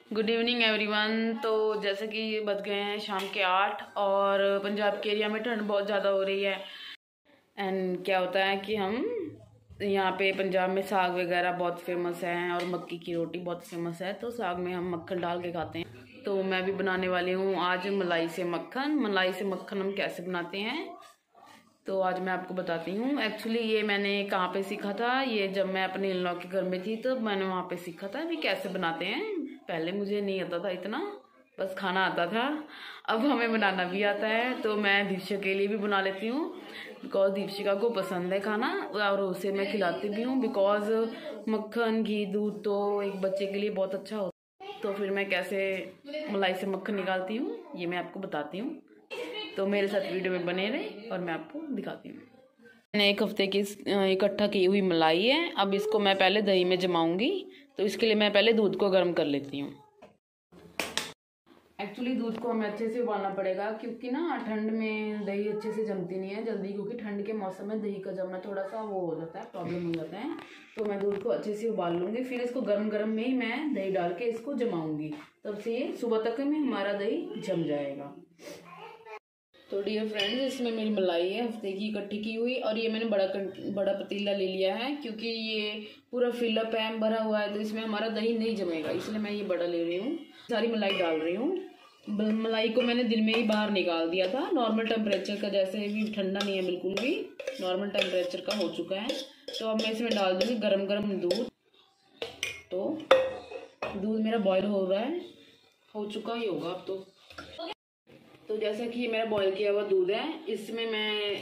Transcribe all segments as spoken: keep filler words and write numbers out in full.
Good evening everyone. तो जैसे कि ये बज गए हैं शाम के आठ और पंजाब के एरिया में ठंड बहुत ज़्यादा हो रही है। एंड क्या होता है कि हम यहाँ पे पंजाब में साग वगैरह बहुत फेमस है और मक्की की रोटी बहुत फेमस है, तो साग में हम मक्खन डाल के खाते हैं। तो मैं भी बनाने वाली हूँ आज मलाई से मक्खन। मलाई से मक्खन हम कैसे बनाते हैं तो आज मैं आपको बताती हूँ। एक्चुअली ये मैंने कहाँ पे सीखा था, ये जब मैं अपने इन लॉ के घर में थी तो मैंने वहाँ पे सीखा था भी कैसे बनाते हैं। पहले मुझे नहीं आता था इतना, बस खाना आता था। अब हमें बनाना भी आता है, तो मैं दीपशिका के लिए भी बना लेती हूँ बिकॉज दीपशिका को पसंद है खाना और उसे मैं खिलाती भी हूँ। बिकॉज मक्खन घी दूध तो एक बच्चे के लिए बहुत अच्छा होता है। तो फिर मैं कैसे मलाई से मक्खन निकालती हूँ ये मैं आपको बताती हूँ, तो मेरे साथ वीडियो में बने रहे और मैं आपको दिखाती हूँ। मैंने एक हफ्ते की इकट्ठा की हुई मलाई है। अब इसको मैं पहले दही में जमाऊंगी, तो इसके लिए मैं पहले दूध को गर्म कर लेती हूँ। एक्चुअली दूध को हमें अच्छे से उबालना पड़ेगा क्योंकि ना ठंड में दही अच्छे से जमती नहीं है जल्दी, क्योंकि ठंड के मौसम में दही का जमना थोड़ा सा वो हो जाता है, प्रॉब्लम हो जाता है। तो मैं दूध को अच्छे से उबाल लूँगी, फिर इसको गर्म गर्म में ही मैं दही डाल के इसको जमाऊँगी, तब से ये सुबह तक में हमारा दही जम जाएगा। तो डियर फ्रेंड्स, इसमें मेरी मलाई है हफ्ते की इकट्ठी की हुई और ये मैंने बड़ा बड़ा पतीला ले लिया है क्योंकि ये पूरा फिलअप है, भरा हुआ है, तो इसमें हमारा दही नहीं जमेगा, इसलिए मैं ये बड़ा ले रही हूँ। सारी मलाई डाल रही हूँ। मलाई को मैंने दिन में ही बाहर निकाल दिया था, नॉर्मल टेम्परेचर का, जैसे भी ठंडा नहीं है बिल्कुल भी, नॉर्मल टेम्परेचर का हो चुका है। तो अब मैं इसमें डाल दूँगी गर्म गर्म दूध। तो दूध मेरा बॉयल हो रहा है, हो चुका ही होगा अब तो। तो जैसा कि ये मेरा बॉईल किया हुआ दूध है, इसमें मैं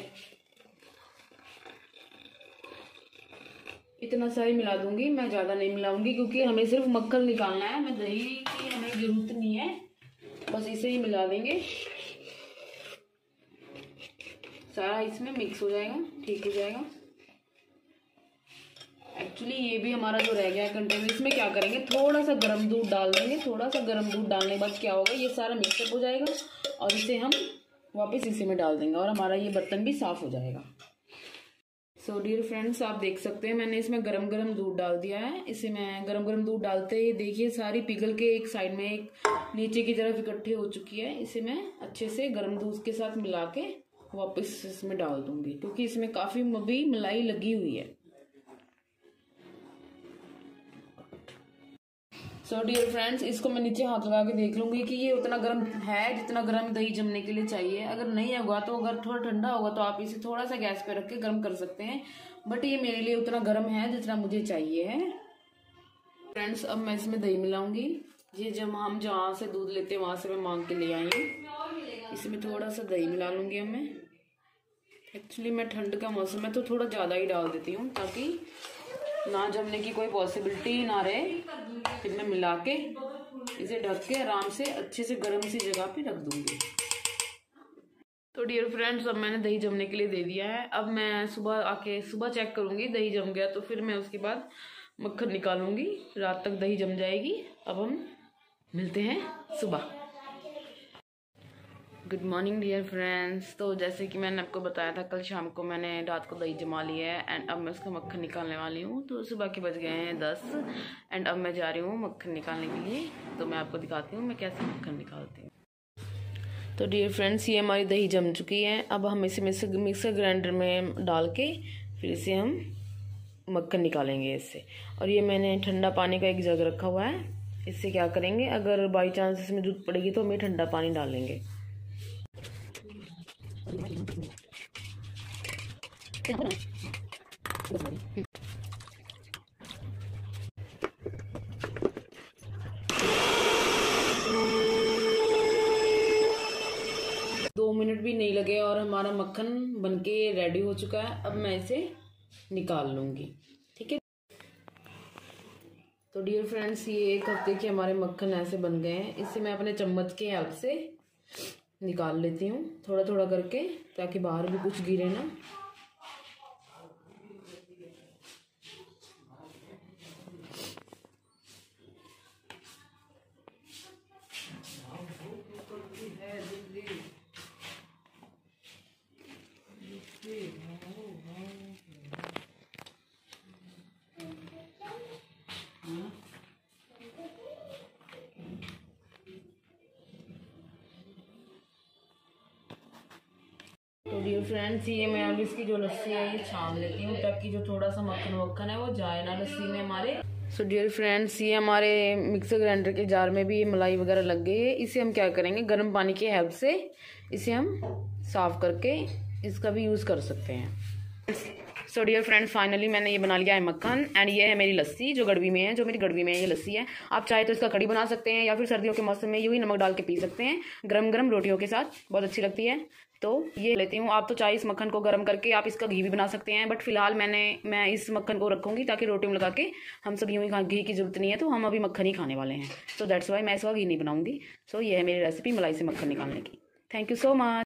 इतना सा ही मिला दूंगी, मैं ज़्यादा नहीं मिलाऊंगी क्योंकि हमें सिर्फ मक्खन निकालना है, हमें दही की हमें जरूरत नहीं है, बस इसे ही मिला देंगे। सारा इसमें मिक्स हो जाएगा, ठीक हो जाएगा। एक्चुअली ये भी हमारा जो रह गया कंटेनर, इसमें क्या करेंगे, थोड़ा सा गर्म दूध डाल देंगे। थोड़ा सा गर्म दूध डालने के बाद क्या होगा, ये सारा मिक्सअप हो जाएगा और इसे हम वापस इसी में डाल देंगे और हमारा ये बर्तन भी साफ हो जाएगा। सो डियर फ्रेंड्स, आप देख सकते हैं मैंने इसमें गरम गरम दूध डाल दिया है। इसे मैं गरम गरम दूध डालते ही देखिए सारी पिघल के एक साइड में एक नीचे की तरफ इकट्ठी हो चुकी है। इसे मैं अच्छे से गर्म दूध के साथ मिला के वापस इसमें डाल दूंगी क्योंकि इसमें काफी भी मलाई लगी हुई है। सो डियर फ्रेंड्स, इसको मैं नीचे हाथ लगा के देख लूंगी कि ये उतना गर्म है जितना गर्म दही जमने के लिए चाहिए। अगर नहीं होगा तो, अगर थोड़ा ठंडा होगा तो आप इसे थोड़ा सा गैस पे रख के गर्म कर सकते हैं, बट ये मेरे लिए उतना गर्म है जितना मुझे चाहिए है। फ्रेंड्स, अब मैं इसमें दही मिलाऊंगी। ये जब हम जहाँ से दूध लेते हैं वहां से मैं मांग के ले आई हूँ। इसमें थोड़ा सा दही मिला लूंगी अब मैं। एक्चुअली मैं ठंड का मौसम है तो थोड़ा ज्यादा ही डाल देती हूँ ताकि ना जमने की कोई पॉसिबिलिटी ना रहे। फिर मैं मिला के इसे ढक के आराम से अच्छे से गर्म सी जगह पे रख दूंगी। तो डियर फ्रेंड्स, अब मैंने दही जमने के लिए दे दिया है। अब मैं सुबह आके सुबह चेक करूंगी दही जम गया तो फिर मैं उसके बाद मक्खन निकालूंगी। रात तक दही जम जाएगी। अब हम मिलते हैं सुबह। Good morning dear friends. तो जैसे कि मैंने आपको बताया था, कल शाम को मैंने रात को दही जमा लिया है एंड अब मैं उसका मक्खन निकालने वाली हूँ। तो सुबह के बज गए हैं दस एंड अब मैं जा रही हूँ मक्खन निकालने के लिए। तो मैं आपको दिखाती हूँ मैं कैसे मक्खन निकालती हूँ। तो डियर फ्रेंड्स, ये हमारी दही जम चुकी है। अब हम इसे मिक्सर मिक्सर ग्राइंडर में डाल के फिर इसे हम मक्खन निकालेंगे इससे। और ये मैंने ठंडा पानी का एक जग रखा हुआ है। इससे क्या करेंगे, अगर बाई चांस इसमें दूध पड़ेगी तो हम ठंडा पानी डालेंगे। दो मिनट भी नहीं लगे और हमारा मक्खन बनके रेडी हो चुका है। अब मैं इसे निकाल लूंगी, ठीक है। तो डियर फ्रेंड्स, ये एक हफ्ते के हमारे मक्खन ऐसे बन गए हैं। इसे मैं अपने चम्मच के हेल्प से निकाल लेती हूँ थोड़ा थोड़ा करके, ताकि बाहर भी कुछ गिरे ना। डियर फ्रेंड्स, ये मैं अब इसकी जो लस्सी है ये छान लेती हूँ ताकि जो थोड़ा सा मक्खन वक्खन है वो जाए ना लस्सी में हमारे। सो डियर फ्रेंड्स, ये हमारे मिक्सर ग्राइंडर के जार में भी ये मलाई वगैरह लग गई है। इसे हम क्या करेंगे, गर्म पानी की हेल्प से इसे हम साफ करके इसका भी यूज़ कर सकते हैं। सो डियर फ्रेंड्स, फाइनली मैंने ये बना लिया है मक्खन एंड ये है मेरी लस्सी जो गड़वी में है, जो मेरी गड़वी में है ये लस्सी है। आप चाहे तो इसका कड़ी बना सकते हैं या फिर सर्दियों के मौसम में यूँ ही नमक डाल के पी सकते हैं गरम गरम रोटियों के साथ, बहुत अच्छी लगती है। तो ये लेती हूँ। आप तो चाहे इस मक्खन को गर्म करके आप इसका घी भी बना सकते हैं, बट फिलहाल मैंने मैं इस मक्खन को रखूँगी ताकि रोटी में लगा के हम सब यूँ ही घी की जरूरत नहीं है, तो हम अभी मक्खन ही खाने वाले हैं। सो दैट्स वाई मैं इसका घी नहीं बनाऊँगी। सो ये है मेरी रेसिपी मलाई से मक्खन निकालने की। Thank you so much.